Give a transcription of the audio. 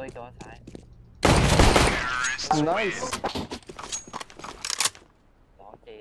อีกตัวซ้าย Nice